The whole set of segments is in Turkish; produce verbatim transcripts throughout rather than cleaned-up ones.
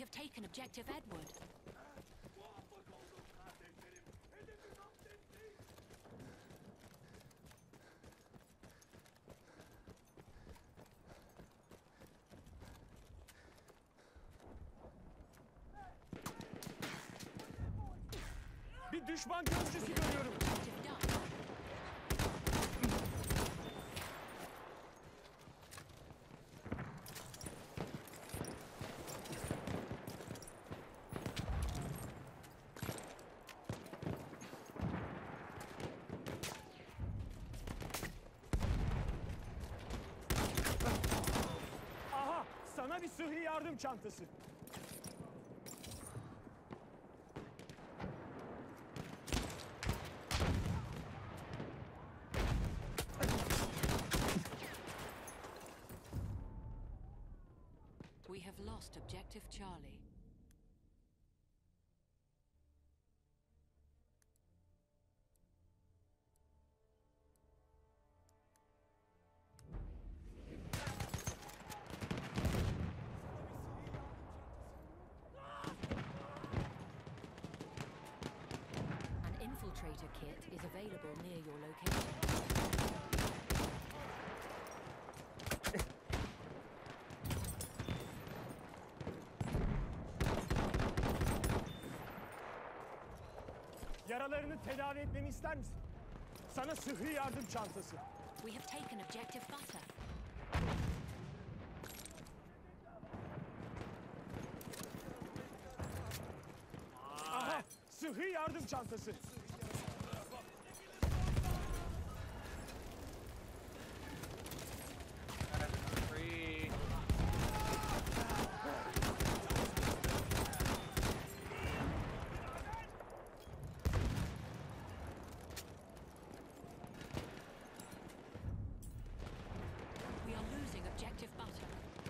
have taken objective Edward. Bir düşman gözcüsü görüyorum. Aha, sana bir sıhhi yardım çantası. We have lost objective Charlie. An infiltrator kit is available near your location. Yaralarını tedavi etmemi ister misin? Sana sıhhi yardım çantası. We have taken objective Butter. Aha, sıhhi yardım çantası. Free. We are losing objective Butter.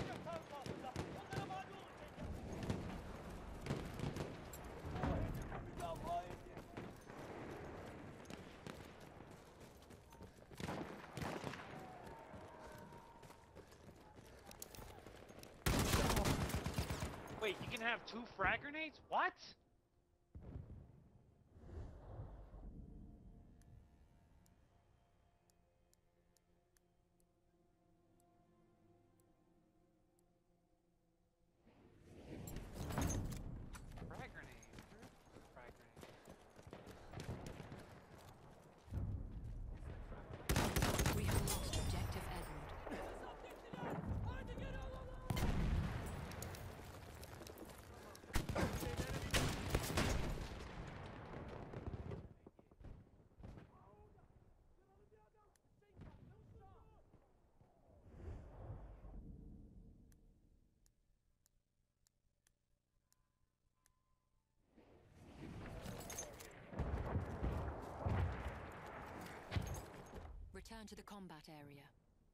Wait, you can have two frag grenades? What? Frag grenade. Frag grenade. We have lost objective Edward. Return to the combat area.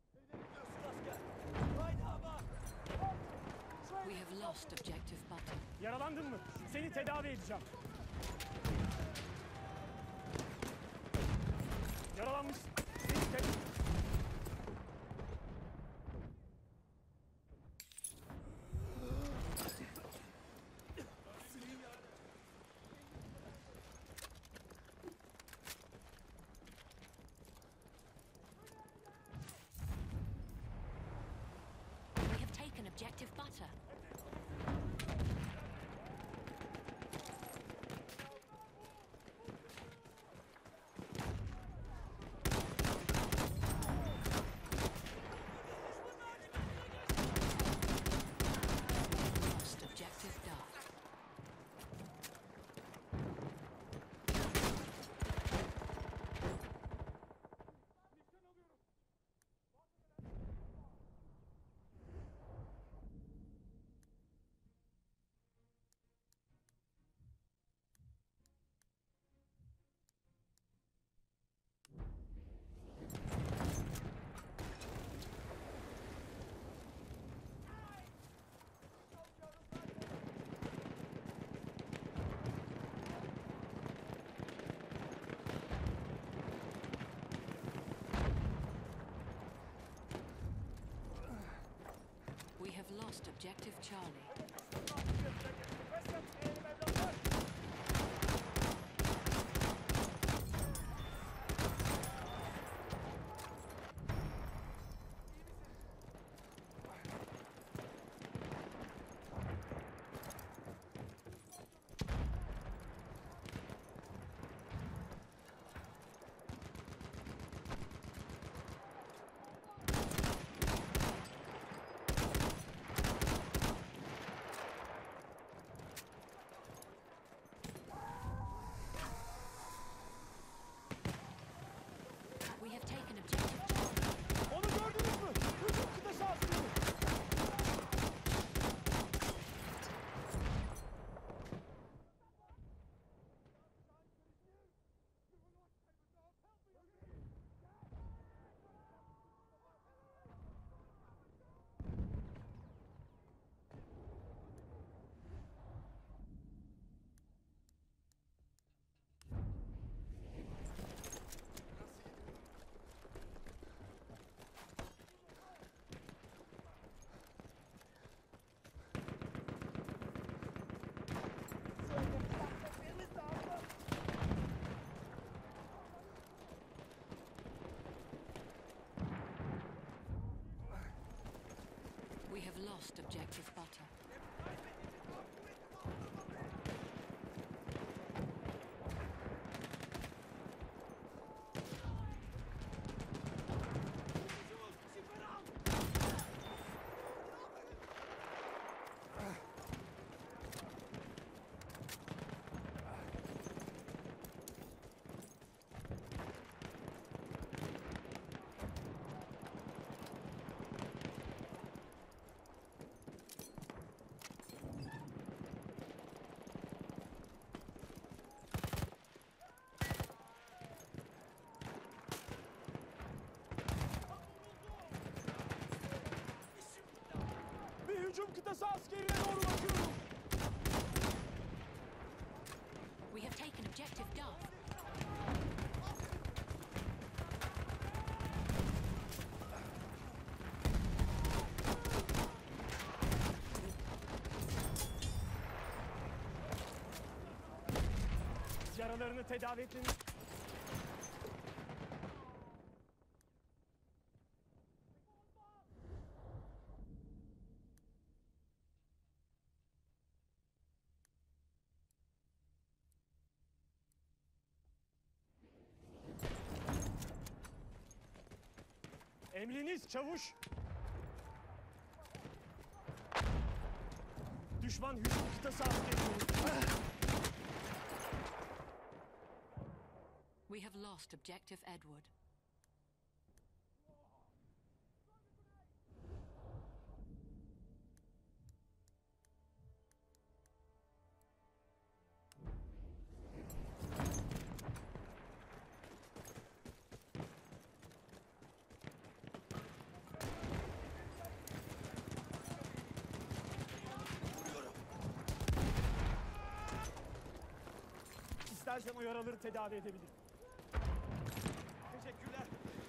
We have lost objective Butter. Yaralandın mı? Seni tedavi edeceğim. Yaralanmışsın. Seni tedavi... We have taken objective Butter. Lost objective Dark. We have lost objective Charlie. lost objective butter. Bir hücum kıtası askerine doğru bakıyorum. We have taken objective Duff. Yaralarını tedavi etmenin... Emriniz çavuş. Düşman hücum kıtası askeri. We have lost objective Edward. İstersen o yaraları tedavi edebilirim. Teşekkürler.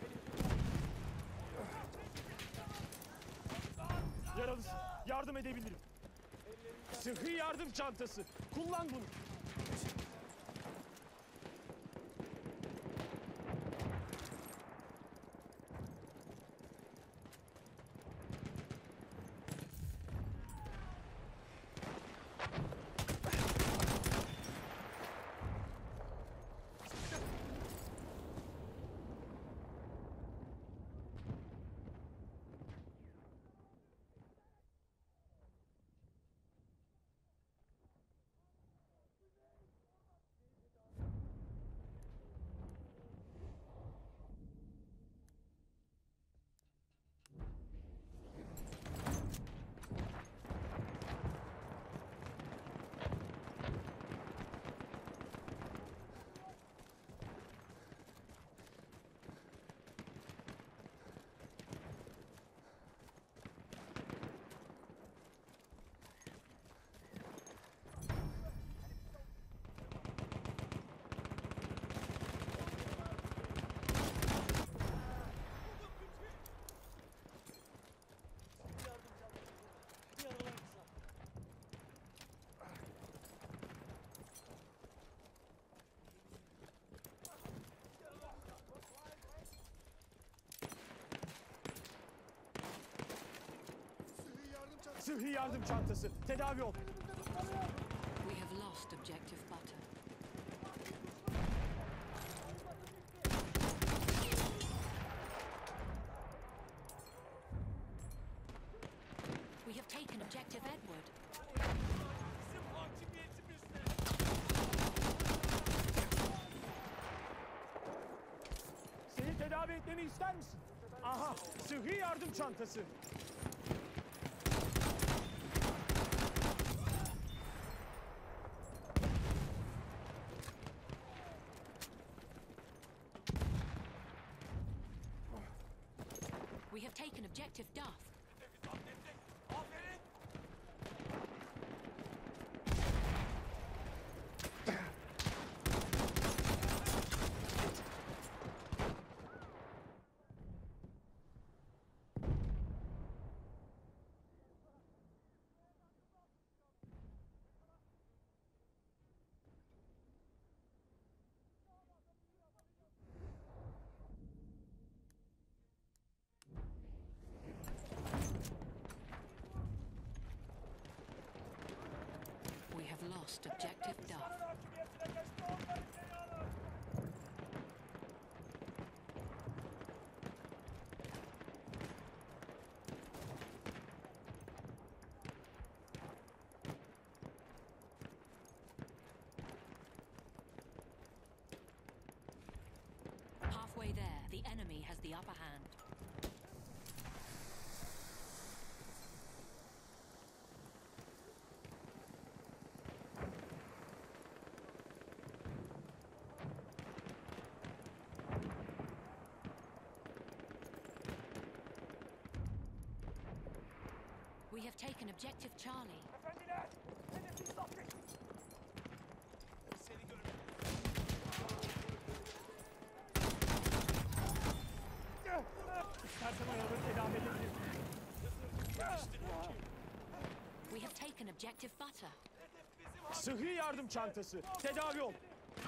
Yaralısın. Yardım edebilirim. Sıhhi yardım çantası. Kullan bunu. Sıhhi yardım çantası. Tedavi ol. We have lost objective butter. We have taken objective Edward. Seni tedavi etmemi ister misin? Aha, sıhhi yardım çantası. We have taken objective Duff. lost objective Duff. Halfway there, the enemy has the upper hand. We have taken objective Charlie. Efendiler, hedefi zapt et. Seni görürüm. İstersen oyaları tedavi edebilirim. We have taken objective Butter. Sıhhi yardım çantası. Tedavi ol.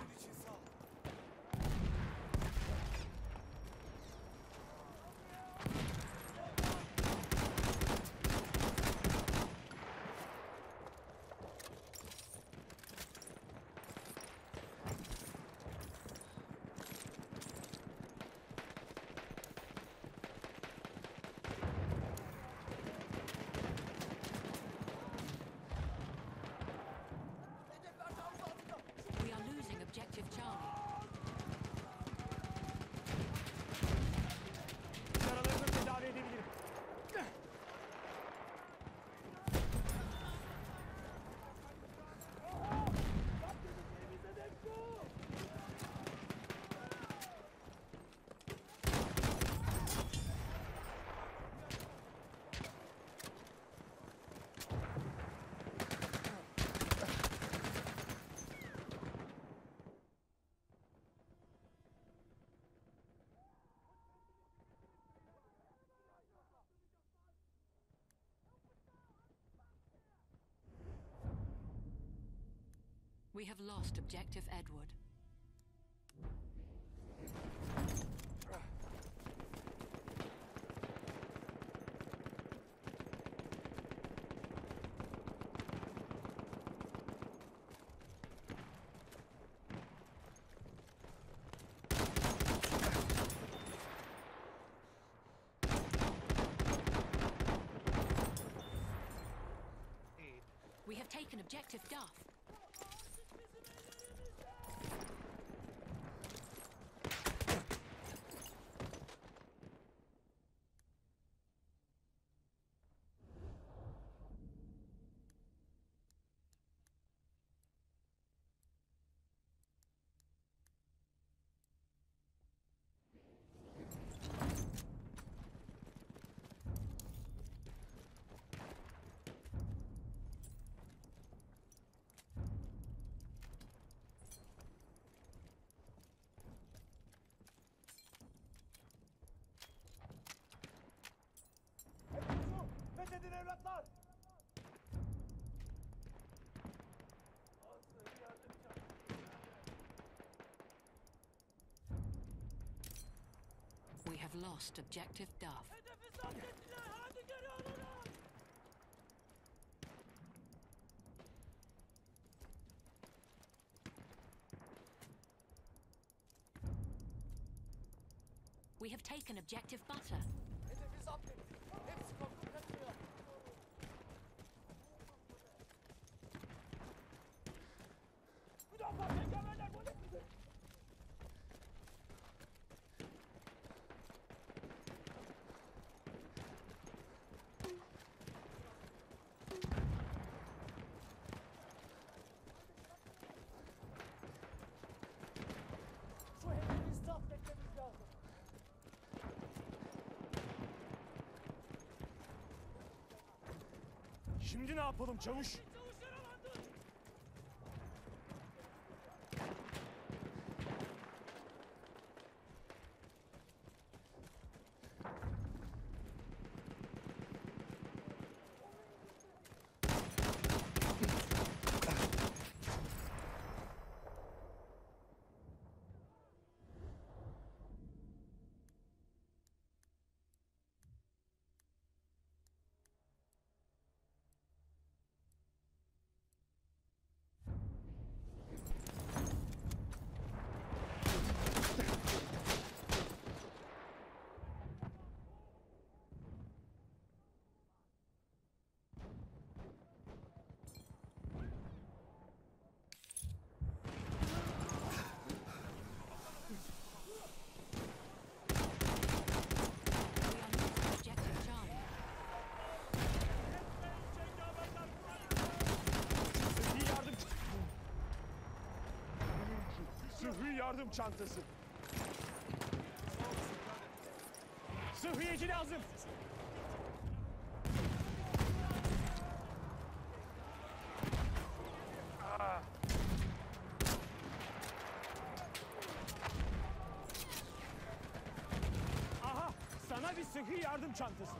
We are losing objective Charlie. Yaralarını tedavi edebilirim. We have lost objective Edward. We have taken objective Duff. Fethedin evlatlar! We have lost objective Duff. Hedefi zapt ettiler! Hadi geri alın! We have taken objective Butter. Hedefi zapt ettik. Hepsi korkup kaçıyor. Müdafaa peygamberler bu ne? Şu hedefi zapt etmemiz lazım. Şimdi ne yapalım çavuş? yardım çantası. Sıhhiyeci lazım. Aha, sana bir sıhhi yardım çantası.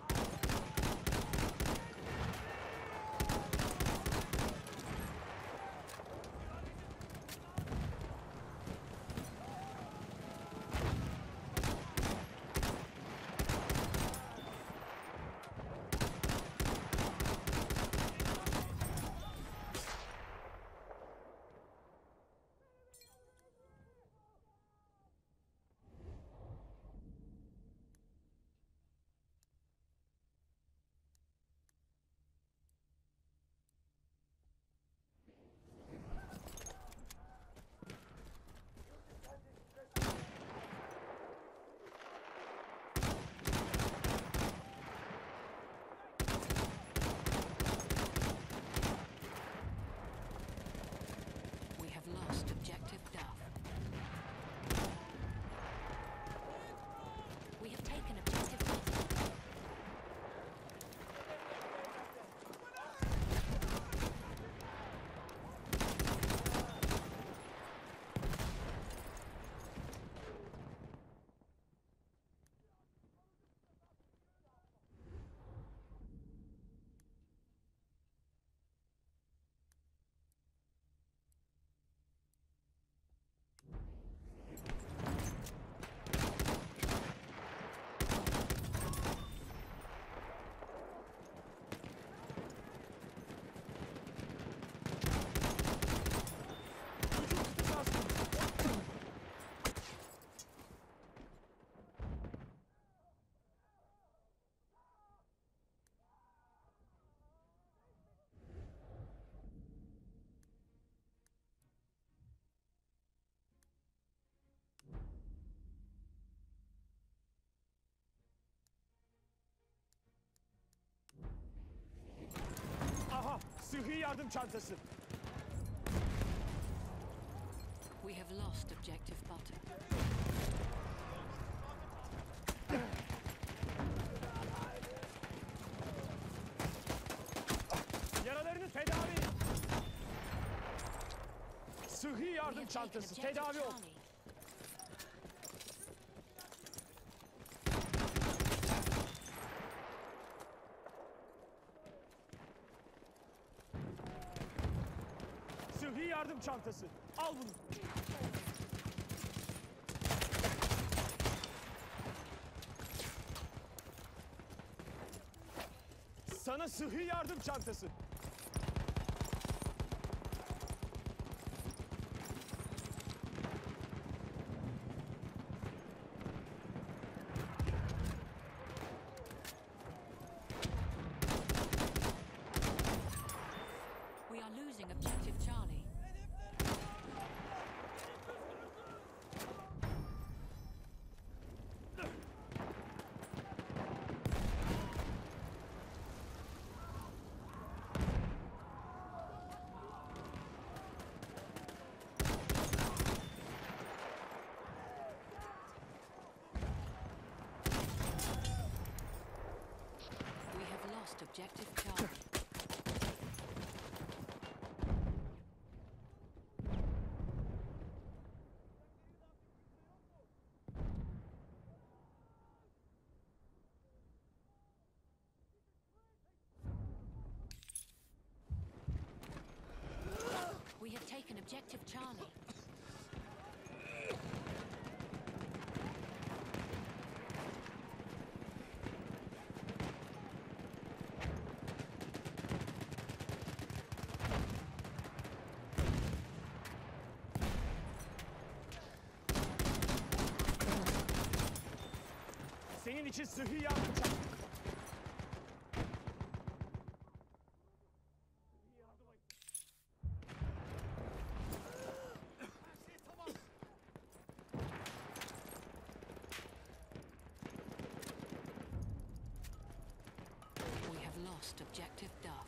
We have lost objective Duff. We have taken objective Butter. Aha, sıhhi yardım çantası. We have lost objective Butter. Yaralarını tedavi. Sıhhi We yardım have taken çantası, objective tedavi ol. Charlie. Sıhhi yardım çantası. Al bunu. Sana sıhhi yardım çantası. We are losing objective Charlie. We have lost objective Charlie. We have taken objective Charlie. Senin için sıhhi yardım çantası. We have lost objective Duff.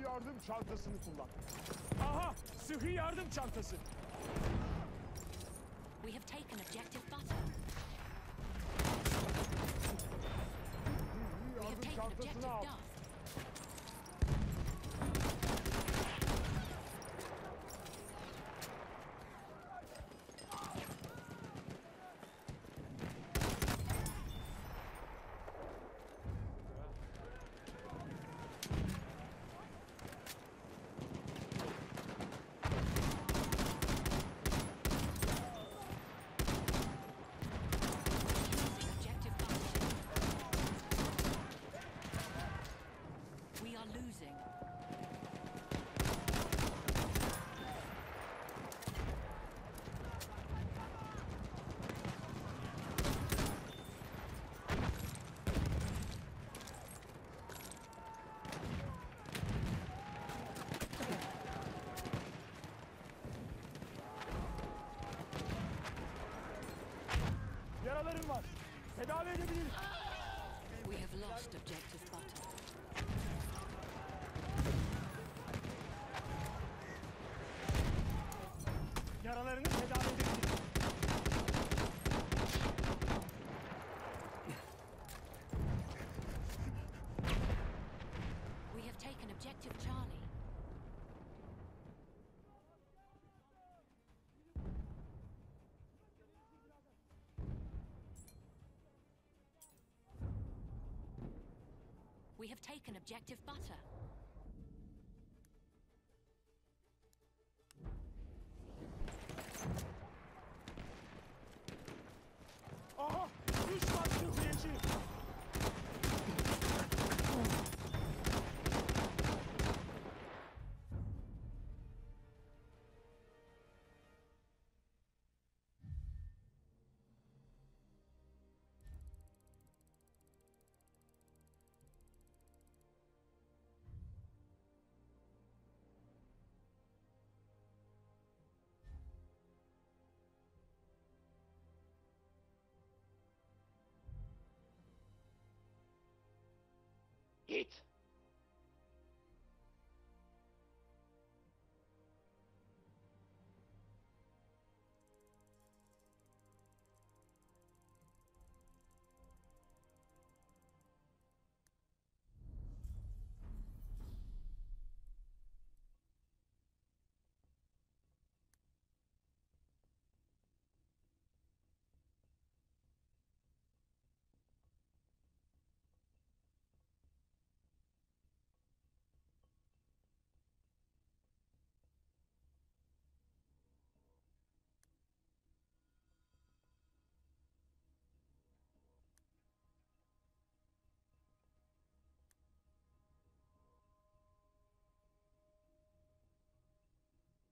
yardım çantasını kullan. Aha! Sıhhi yardım çantası. We have taken objective butter. Sıhhi We have yardım taken çantasını objective al. Duff. Objective butter. We are losing. Yaralarım var. Tedavi edebilirim. We have lost objective butter. Yaralarını tedavi edebilirim. We have taken objective Charlie. We have taken objective butter. Aha! Düşman sıhhiyeci. Git.